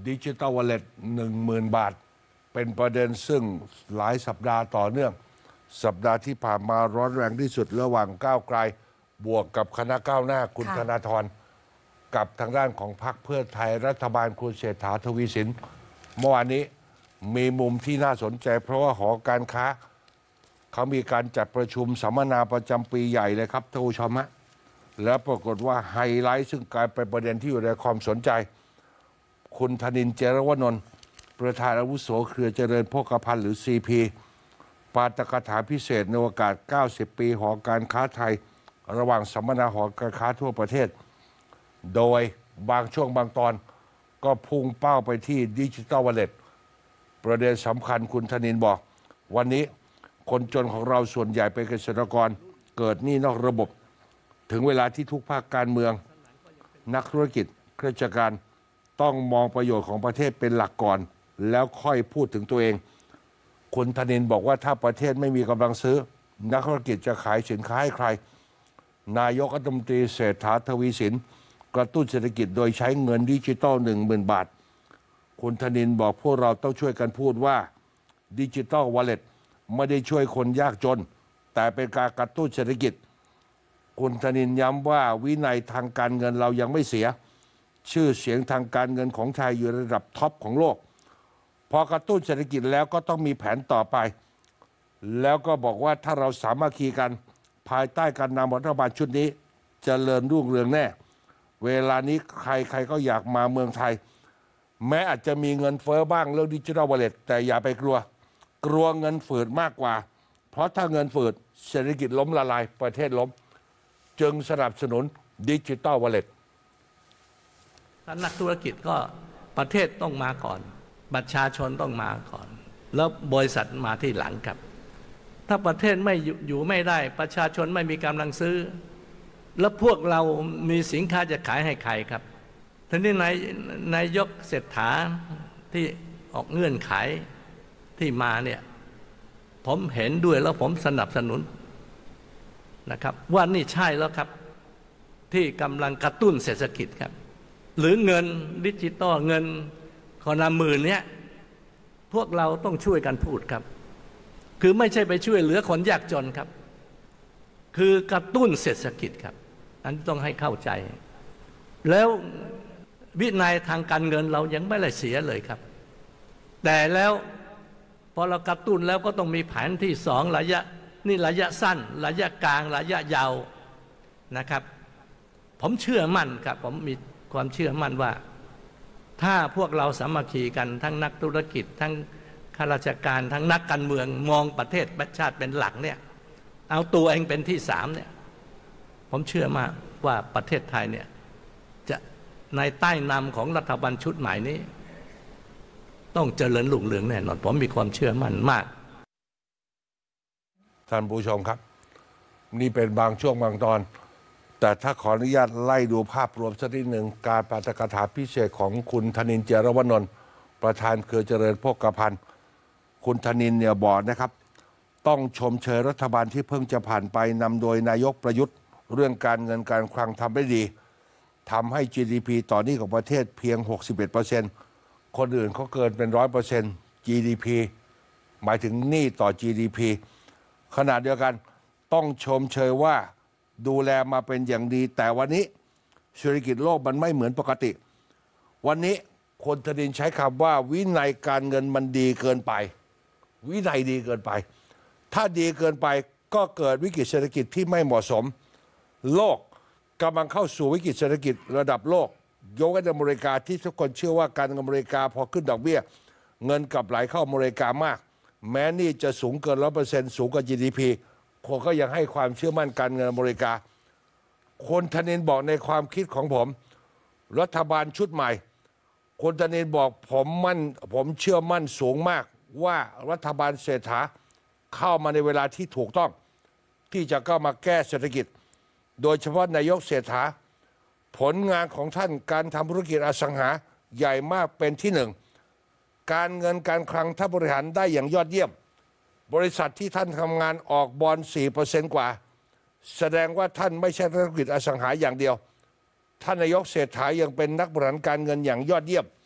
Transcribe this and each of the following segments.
ดิจิตอลวอลเล็ต10,000 บาทเป็นประเด็นซึ่งหลายสัปดาห์ต่อเนื่องสัปดาห์ที่ผ่านมาร้อนแรงที่สุดระหว่างก้าวไกลบวกกับคณะก้าวหน้าคุณธนาธรกับทางด้านของพรรคเพื่อไทยรัฐบาลคุณเศรษฐาทวีสินเมื่อวานนี้มีมุมที่น่าสนใจเพราะว่าหอการค้าเขามีการจัดประชุมสัมมนาประจำปีใหญ่เลยครับท่านผู้ชมฮะแล้วปรากฏว่าไฮไลท์ซึ่งกลายเป็นประเด็นที่อยู่ในความสนใจคุณธนินทร์ เจรวนนท์ประธานอาวุโสเครือเจริญโภคภัณฑ์หรือ CP ปาฐกถาพิเศษในโอกาส 90 ปีหอการค้าไทยระหว่างสัมมนาหอการค้าทั่วประเทศโดยบางช่วงบางตอนก็พุ่งเป้าไปที่ดิจิตอลวอลเล็ตประเด็นสำคัญคุณธนินทร์บอกวันนี้คนจนของเราส่วนใหญ่เป็นเกษตรกรเกิดหนี้นอกระบบถึงเวลาที่ทุกภาคการเมืองนักธุรกิจข้าราชการต้องมองประโยชน์ของประเทศเป็นหลักก่อนแล้วค่อยพูดถึงตัวเองคุณธนินทร์บอกว่าถ้าประเทศไม่มีกำลังซื้อนักธุรกิจจะขายสินค้าให้ใครนายกรัฐมนตรีเศรษฐาทวีสินกระตุ้นเศรษฐกิจโดยใช้เงินดิจิตอล10,000 บาทคุณธนินทร์บอกพวกเราต้องช่วยกันพูดว่าดิจิตอลวอลเล็ตไม่ได้ช่วยคนยากจนแต่เป็นการกระตุ้นเศรษฐกิจคุณธนินทร์ย้ำว่าวินัยทางการเงินเรายังไม่เสียชื่อเสียงทางการเงินของไทยอยู่ระดับท็อปของโลกพอกระตุ้นเศรษฐกิจแล้วก็ต้องมีแผนต่อไปแล้วก็บอกว่าถ้าเราสามัคคีกันภายใต้การนำรัฐบาลชุดนี้จเจริญรุ่งเรืองแน่เวลานี้ใครก็อยากมาเมืองไทยแม้อาจจะมีเงินเฟ้อบ้างเรื่องดิจิทัลวอลเล็ตแต่อย่าไปกลัวเงินฝืดมากกว่าเพราะถ้าเงินฝืดเศรษฐกิจล้มละลายประเทศล้มจึงสนับสนุนดิจิทัลวอลเล็ตถ้านักธุรกิจก็ประเทศต้องมาก่อนประชาชนต้องมาก่อนแล้วบริษัทมาที่หลังครับถ้าประเทศไม่อยู่ไม่ได้ประชาชนไม่มีกำลังซื้อแล้วพวกเรามีสินค้าจะขายให้ใครครับทีนี้นายกเศรษฐาที่ออกเงื่อนไขที่มาเนี่ยผมเห็นด้วยแล้วผมสนับสนุนนะครับว่านี่ใช่แล้วครับที่กำลังกระตุ้นเศรษฐกิจครับหรือเงินดิจิตอลเงินคนละ10,000เนี่ยพวกเราต้องช่วยกันพูดครับคือไม่ใช่ไปช่วยเหลือคนยากจนครับคือกระตุ้นเศรษฐกิจครับอันต้องให้เข้าใจแล้ววินัยทางการเงินเรายังไม่ได้เสียเลยครับแต่แล้วพอเรากระตุ้นแล้วก็ต้องมีแผนที่2ระยะสั้นระยะกลางระยะยาวนะครับผมเชื่อมั่นครับผมมีความเชื่อมั่นว่าถ้าพวกเราสามัคคีกันทั้งนักธุรกิจทั้งข้าราชการทั้งนักการเมืองมองประเทศชาติเป็นหลักเนี่ยเอาตัวเองเป็นที่3เนี่ยผมเชื่อมากว่าประเทศไทยเนี่ยจะในใต้นำของรัฐบาลชุดใหม่นี้ต้องเจริญรุ่งเรืองแน่นอนผมมีความเชื่อมั่นมากท่านผู้ชมครับนี่เป็นบางช่วงบางตอนแต่ถ้าขออนุญาตไล่ดูภาพรวมสักนิดหนึ่งการปาฐกถาพิเศษของคุณธนินทร์ เจรวนนท์ประธานเครือเจริญโภคภัณฑ์คุณธนินทร์เนี่ยบอกนะครับต้องชมเชยรัฐบาลที่เพิ่งจะผ่านไปนำโดยนายกประยุทธ์เรื่องการเงินการคลังทำได้ดีทำให้ GDP ต่อหนี้ของประเทศเพียง 61%คนอื่นเขาเกินเป็น 100% GDP หมายถึงหนี้ต่อ GDP ขณะเดียวกันต้องชมเชยว่าดูแลมาเป็นอย่างดีแต่วันนี้เศรษฐกิจโลกมันไม่เหมือนปกติวันนี้คนธนินทร์ใช้คำว่าวินัยการเงินมันดีเกินไปวินัยดีเกินไปถ้าดีเกินไปก็เกิดวิกฤตเศรษฐกิจที่ไม่เหมาะสมโลกกำลังเข้าสู่วิกฤตเศรษฐกิจระดับโลกยกเว้นอเมริกาที่ทุกคนเชื่อว่าการอเมริกาพอขึ้นดอกเบี้ยเงินกลับไหลเข้าอเมริกามากแม้นี่จะสูงเกิน 100% สูงกว่า GDP คนก็ยังให้ความเชื่อมั่นการเงินอเมริกาคนธนินทร์บอกในความคิดของผมรัฐบาลชุดใหม่คนธนินทร์บอกผมเชื่อมั่นสูงมากว่ารัฐบาลเศรษฐาเข้ามาในเวลาที่ถูกต้องที่จะเข้ามาแก้เศรษฐกิจโดยเฉพาะนายกเศรษฐาผลงานของท่านการทำธุรกิจอสังหาใหญ่มากเป็นที่1การเงินการคลังท่านบริหารได้อย่างยอดเยี่ยมบริษัทที่ท่านทำงานออกบอน 4% กว่าแสดงว่าท่านไม่ใช่ธุรกิจอสังหาอย่างเดียวท่านนายกเศรษฐายังเป็นนักบริหารการเงินอย่างยอดเยี่ยม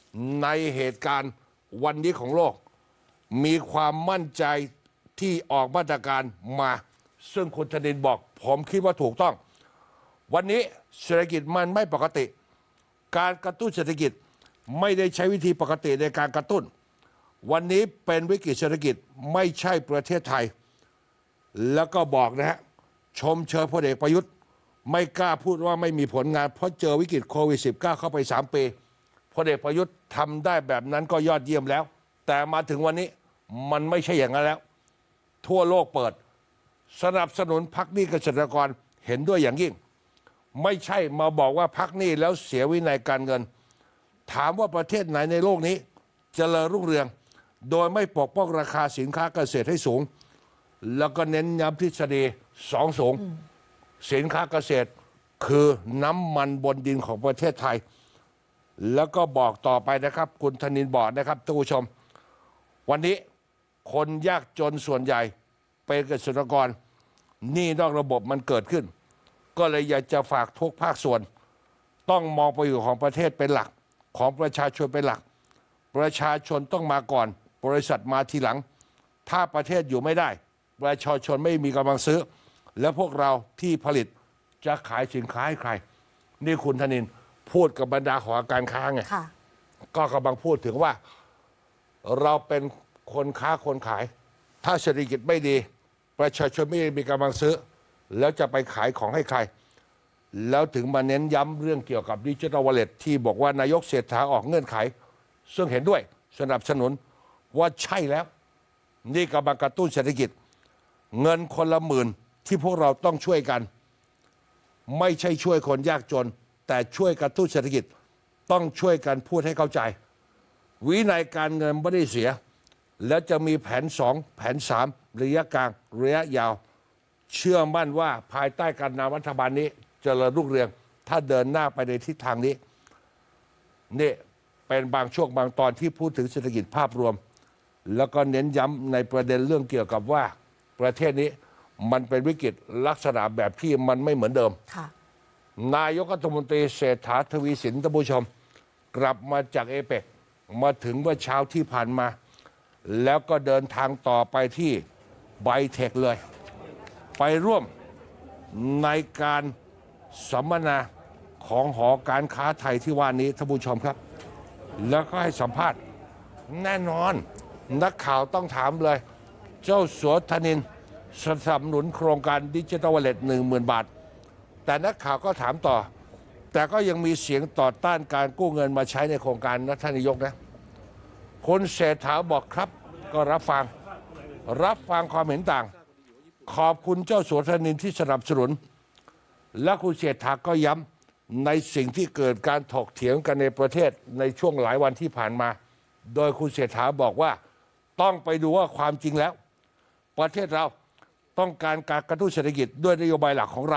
ในเหตุการณ์วันนี้ของโลกมีความมั่นใจที่ออกมาตรการมาซึ่งคุณธนินบอกผมคิดว่าถูกต้องวันนี้เศรษฐกิจมันไม่ปกติการกระตุ้นเศรษฐกิจไม่ได้ใช้วิธีปกติในการกระตุ้นวันนี้เป็นวิกฤตเศรษฐกิจไม่ใช่ประเทศไทยแล้วก็บอกนะฮะชมเชยพลเอกประยุทธ์ไม่กล้าพูดว่าไม่มีผลงานเพราะเจอวิกฤตโควิด -19 เข้าไป3 ปีพลเอกประยุทธ์ทำได้แบบนั้นก็ยอดเยี่ยมแล้วแต่มาถึงวันนี้มันไม่ใช่อย่างนั้นแล้วทั่วโลกเปิดสนับสนุนพักหนี้เกษตรกรเห็นด้วยอย่างยิ่งไม่ใช่มาบอกว่าพักหนี้แล้วเสียวินัยการเงินถามว่าประเทศไหนในโลกนี้เจริญรุ่งเรืองโดยไม่ปกป้องราคาสินค้าเกษตรให้สูงแล้วก็เน้นย้ำทฤษฎี2 สูงสินค้าเกษตรคือน้ำมันบนดินของประเทศไทยแล้วก็บอกต่อไปนะครับคุณธนินบอกนะครับท่านผู้ชมวันนี้คนยากจนส่วนใหญ่เป็นเกษตรกรหนี้นอกระบบมันเกิดขึ้นก็เลยอยากจะฝากทุกภาคส่วนต้องมองประโยชน์ของประเทศเป็นหลักของประชาชนเป็นหลักประชาชนต้องมาก่อนบริษัทมาทีหลังถ้าประเทศอยู่ไม่ได้ประชาชนไม่มีกำลังซื้อแล้วพวกเราที่ผลิตจะขายสินค้าให้ใครนี่คุณธนินพูดกับบรรดาหอการค้าไงก็กำลังพูดถึงว่าเราเป็นคนค้าคนขายถ้าเศรษฐกิจไม่ดีประชาชนไม่มีกำลังซื้อแล้วจะไปขายของให้ใครแล้วถึงมาเน้นย้ำเรื่องเกี่ยวกับดิจิทัลวอลเล็ตที่บอกว่านายกเศรษฐาออกเงื่อนไขซึ่งเห็นด้วยสนับสนุนว่าใช่แล้วนี่กำลังกระตุ้นเศรษฐกิจเงินคนละหมื่นที่พวกเราต้องช่วยกันไม่ใช่ช่วยคนยากจนแต่ช่วยกระตุ้นเศรษฐกิจต้องช่วยกันพูดให้เข้าใจวินัยการเงินไม่ได้เสียแล้วจะมีแผน2แผน3ระยะกลางระยะยาวเชื่อมั่นว่าภายใต้การนำรัฐบาลนี้เจริญรุ่งเรืองถ้าเดินหน้าไปในทิศทางนี้นี่เป็นบางช่วงบางตอนที่พูดถึงเศรษฐกิจภาพรวมแล้วก็เน้นย้ำในประเด็นเรื่องเกี่ยวกับว่าประเทศนี้มันเป็นวิกฤตลักษณะแบบที่มันไม่เหมือนเดิมนายกรัฐมนตรีเศรษฐาทวีสินท่านผู้ชมกลับมาจากเอเปกมาถึงเมื่อเช้าที่ผ่านมาแล้วก็เดินทางต่อไปที่ไบเทคเลยไปร่วมในการสัมมนาของหอการค้าไทยที่ว่านี้ท่านผู้ชมครับแล้วก็ให้สัมภาษณ์แน่นอนนักข่าวต้องถามเลยเจ้าสัวธนินสนับสนุนโครงการดิจิทัลวอลเล็ต 10,000 บาทแต่นักข่าวก็ถามต่อแต่ก็ยังมีเสียงต่อต้านการกู้เงินมาใช้ในโครงการนะท่านนายกนะคุณเศรษฐาบอกครับก็รับฟังความเห็นต่างขอบคุณเจ้าสัวธนินที่สนับสนุนและคุณเศรษฐาก็ย้ำในสิ่งที่เกิดการถกเถียงกันในประเทศในช่วงหลายวันที่ผ่านมาโดยคุณเศรษฐาบอกว่าต้องไปดูว่าความจริงแล้วประเทศเราต้องการกระตุ้นเศรษฐกิจด้วยนโยบายหลักของเรา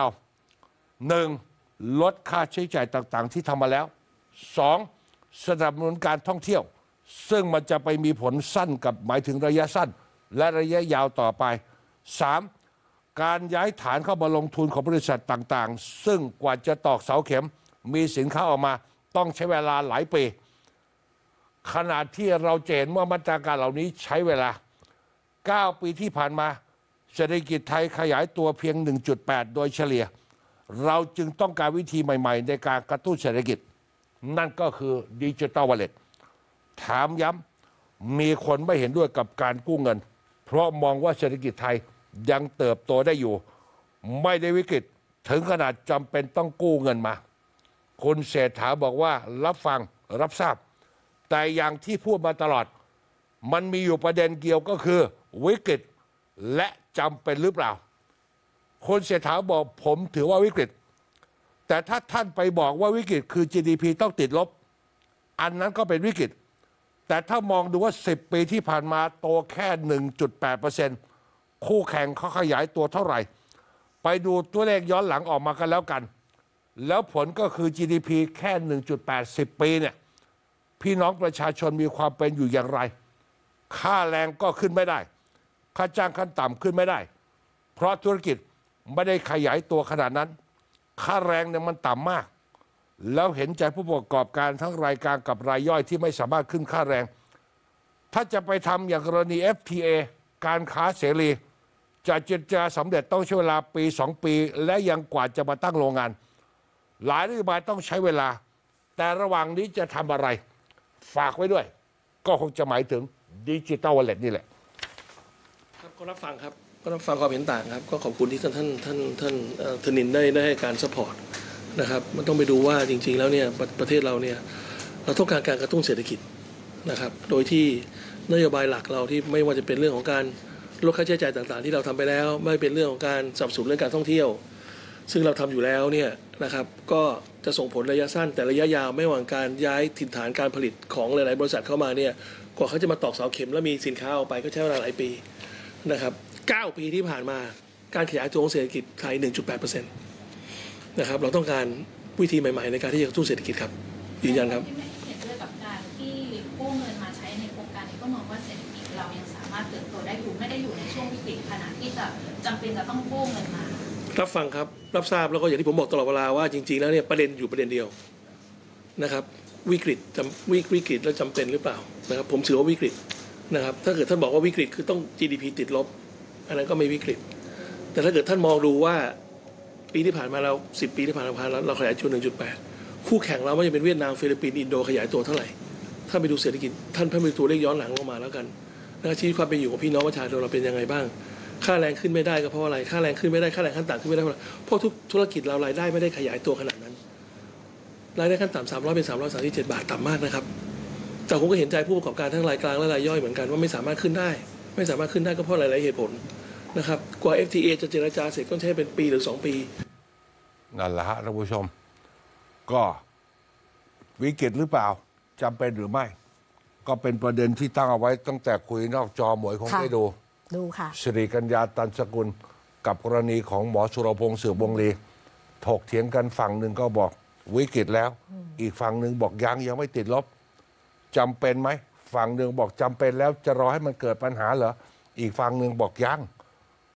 1. ลดค่าใช้จ่ายต่างๆที่ทำมาแล้ว 2. สนับสนุนการท่องเที่ยวซึ่งมันจะไปมีผลสั้นกับหมายถึงระยะสั้นและระยะยาวต่อไป 3. การย้ายฐานเข้ามาลงทุนของบริษัทต่างๆซึ่งกว่าจะตอกเสาเข็มมีสินค้าออกมาต้องใช้เวลาหลายปีขณะที่เราเห็นว่ามาตรการเหล่านี้ใช้เวลา 9 ปีที่ผ่านมาเศรษฐกิจไทยขยายตัวเพียง 1.8 โดยเฉลี่ยเราจึงต้องการวิธีใหม่ๆในการกระตุ้นเศรษฐกิจนั่นก็คือดิจิทัลวอลเล็ตถามย้ำมีคนไม่เห็นด้วยกับการกู้เงินเพราะมองว่าเศรษฐกิจไทยยังเติบโตได้อยู่ไม่ได้วิกฤตถึงขนาดจำเป็นต้องกู้เงินมาคุณเศรษฐาบอกว่ารับฟังรับทราบแต่อย่างที่พูดมาตลอดมันมีอยู่ประเด็นเกี่ยวก็คือวิกฤตและจำเป็นหรือเปล่าคุณเศรษฐาบอกผมถือว่าวิกฤตแต่ถ้าท่านไปบอกว่าวิกฤตคือ GDP ต้องติดลบอันนั้นก็เป็นวิกฤตแต่ถ้ามองดูว่า10 ปีที่ผ่านมาโตแค่ 1.8% คู่แข่งเขาขยายตัวเท่าไหร่ไปดูตัวเลขย้อนหลังออกมากันแล้วกันแล้วผลก็คือ GDP แค่ 1.80 ปีเนี่ยพี่น้องประชาชนมีความเป็นอยู่อย่างไรค่าแรงก็ขึ้นไม่ได้ค่าจ้างขั้นต่ำขึ้นไม่ได้เพราะธุรกิจไม่ได้ขยายตัวขนาดนั้นค่าแรงเนี่ยมันต่ำมากแล้วเห็นใจผู้ประกอบการทั้งรายการกับรายย่อยที่ไม่สามารถขึ้นค่าแรงถ้าจะไปทำอย่างกรณี FTA การค้าเสรีจะเจรจาสำเร็จต้องใช้เวลาปี2 ปีและยังกว่าจะมาตั้งโรงงานหลายนโยบายต้องใช้เวลาแต่ระหว่างนี้จะทำอะไรฝากไว้ด้วยก็คงจะหมายถึงดิจิตอลวอลเล็ตนี่แหละครับก็รับฟังครับก็รับฟังความเห็นต่างครับก็ขอบคุณที่ท่านธนินได้ให้การซัพพอร์ตนะครับมันต้องไปดูว่าจริงๆแล้วเนี่ยประเทศเราเนี่ยเราต้องการกระตุ้นเศรษฐกิจนะครับโดยที่นโยบายหลักเราที่ไม่ว่าจะเป็นเรื่องของการลดค่าใช้จ่ายต่างๆที่เราทำไปแล้วไม่เป็นเรื่องของการสนับสนุนเรื่องการท่องเที่ยวซึ่งเราทำอยู่แล้วเนี่ยนะครับก็จะส่งผลระยะสั้นแต่ระยะยาวไม่ว่าการย้ายถิ่นฐานการผลิตของหลายๆบริษัทเข้ามาเนี่ยกว่าเขาจะมาตอกเสาเข็มแล้วมีสินค้าออกไปก็ใช้เวลาหลายปีนะครับ9 ปีที่ผ่านมาการขยายตัวของเศรษฐกิจไทย 1.8% นะครับเราต้องการวิธีใหม่ๆในการที่จะกระตุ้นเศรษฐกิจครับยืนยันครับเห็นด้วยกับการที่กู้เงินมาใช้ในโครงการนี้ก็มองว่าเศรษฐกิจเรายังสามารถเติบโตได้อยู่ไม่ได้อยู่ในช่วงวิกฤตขนาดที่จะจำเป็นจะต้องกู้เงินมารับฟังครับรับทราบแล้วก็อย่างที่ผมบอกตลอดเวลาว่าจริงๆแล้วเนี่ยประเด็นอยู่ประเด็นเดียวนะครับวิกฤตแล้วจำเป็นหรือเปล่านะครับผมถือว่าวิกฤตนะครับถ้าเกิดท่านบอกว่าวิกฤตคือต้อง GDP ติดลบอันนั้นก็ไม่วิกฤตแต่ถ้าเกิดท่านมองดูว่าปีที่ผ่านมาเรา10 ปีที่ผ่านมาเราขยายตัว 1.8 คู่แข่งเราไม่ว่าจะเป็นเวียดนามฟิลิปปินส์อินโดขยายตัวเท่าไหร่ถ้าไปดูเศรษฐกิจท่านไปดูตัวเลขย้อนหลังลงมาแล้วกันนะชีวิตความเป็นอยู่ของพี่น้องประชาชนเราเป็นยังไงบ้างค่าแรงขึ้นไม่ได้ก็เพราะอะไรค่าแรงขึ้นไม่ได้ค่าแรงขั้นต่ำขึ้นไม่ได้เพราะทุกธุรกิจเรารายได้ไม่ได้ขยายตัวขนาดนั้นรายได้ขั้นต่ำ300เป็น337 บาทต่ำมากนะครับแต่ผมก็เห็นใจผู้ประกอบการทั้งรายกลางและรายย่อยเหมือนกันว่าไม่สามารถขึ้นได้ก็เพราะหลายๆเหตุผลนะครับกว่า FTA จะเจรจาเสร็จก็ใช้เป็นปีหรือ2 ปีนั่นแหละฮะท่านผู้ชมก็วิกฤตหรือเปล่าจำเป็นหรือไม่ก็เป็นประเด็นที่ตั้งเอาไว้ตั้งแต่คุยนอกจอหมวยคงได้ดูค่ะสิริกัญญาตันสกุลกับกรณีของหมอสุรพงษ์สืบวงศ์ลีถกเถียงกันฝั่งหนึ่งก็บอกวิกฤตแล้วอีกฝั่งหนึ่งบอกยังไม่ติดลบจำเป็นไหมฝั่งหนึ่งบอกจำเป็นแล้วจะรอให้มันเกิดปัญหาเหรออีกฝั่งหนึ่งบอกยัง